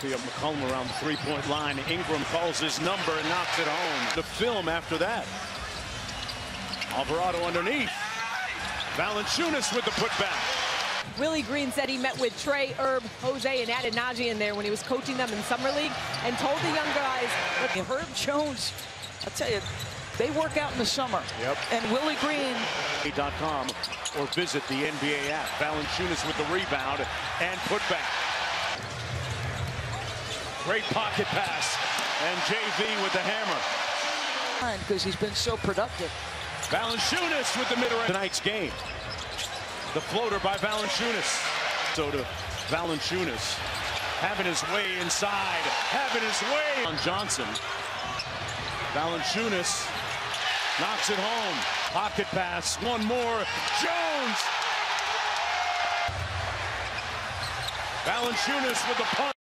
Copy of McCollum around the three-point line. Ingram calls his number and knocks it home. The film after that. Alvarado underneath. Valanciunas with the putback. Willie Green said he met with Trey, Herb, Jose, and Adenaji in there when he was coaching them in Summer League and told the young guys. Herb Jones, I'll tell you, they work out in the summer. Yep. And Willie Green. .com or visit the NBA app. Valanciunas with the rebound and putback. Great pocket pass. And JV with the hammer. Because he's been so productive. Valanciunas with the mid-range. Tonight's game. The floater by Valanciunas. So to Valanciunas. Having his way inside. Having his way on Johnson. Valanciunas knocks it home. Pocket pass. One more. Jones. Valanciunas with the punt.